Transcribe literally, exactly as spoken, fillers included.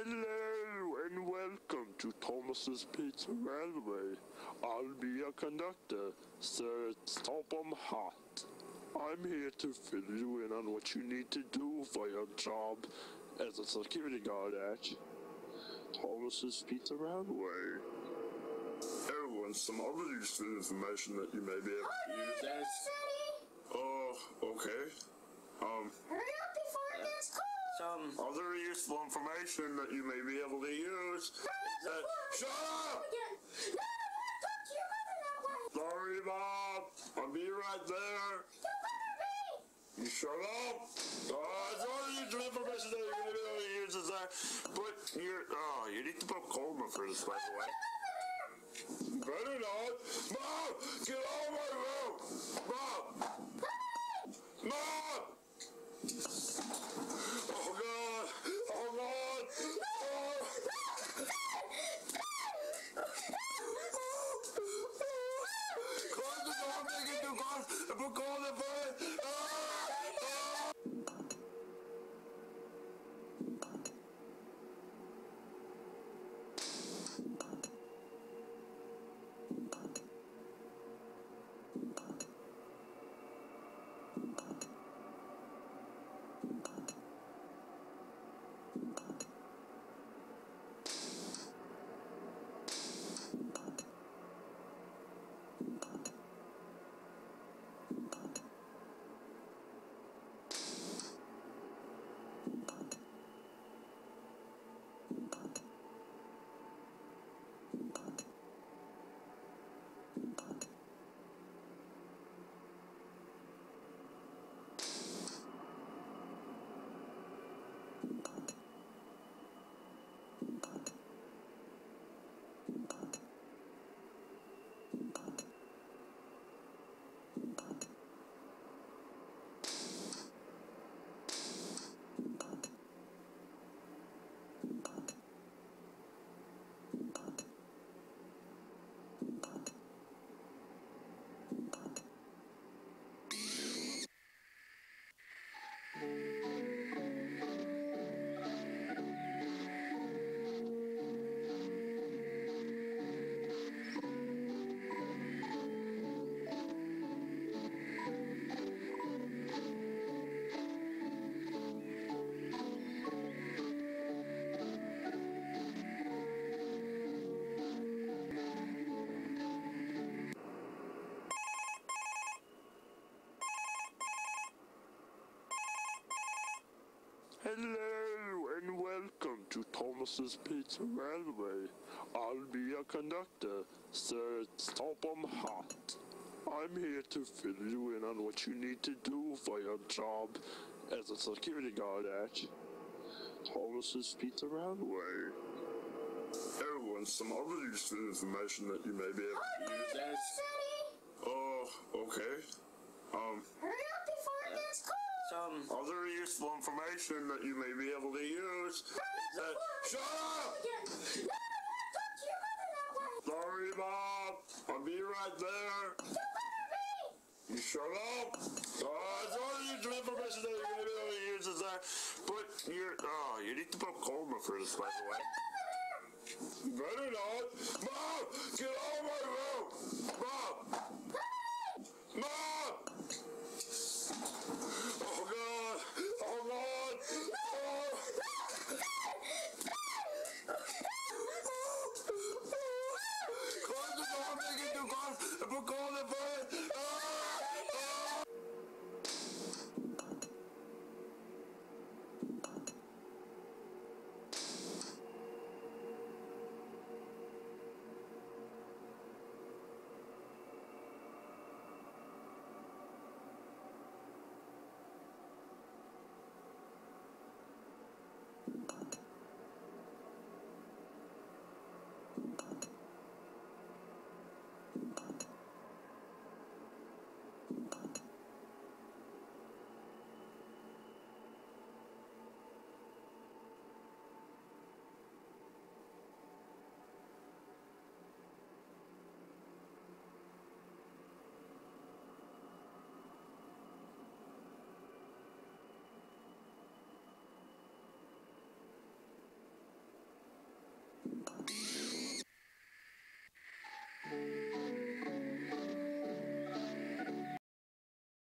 Hello and welcome to Thomas's Pizza Railway. I'll be your conductor, Sir Stop 'em Hot. I'm here to fill you in on what you need to do for your job as a security guard at Thomas's Pizza Railway. Oh, and some other useful information that you may be able to use as... Oh, okay. Um... Hurry up before it gets cold! Some other useful information that you may be able to use. Uh, shut up! Again. No, I won't talk to your mother that way! Sorry, Bob. I'll be right there. You'll better be! You shut up! Uh, it's all useful information that you may be able to use is that. But you're, oh, you need to put coma for this, by the way. You better not. Mom! Get out of my room! Mom! Mom! Oh, God! Oh, God! Oh! Close the door, make it too close, and put coal in the fire! Hello and welcome to Thomas's Pizza Railway. I'll be your conductor, Sir Stop 'em Hot. I'm here to fill you in on what you need to do for your job as a security guard at Thomas's Pizza Railway. Oh, and some other useful information that you may be able to use as... Oh, okay. Um... Hurry up before it gets cold! Some other useful information that you may be able to use. Uh, shut up! Again. No, I won't talk to your mother that way! Sorry, Bob. I'll be right there. You'll better be! You shut up! Uh, it's all useful information that you may be able to use is that. But you're, oh, you need to put coma for this, by the way. You better not. Mom! Get out!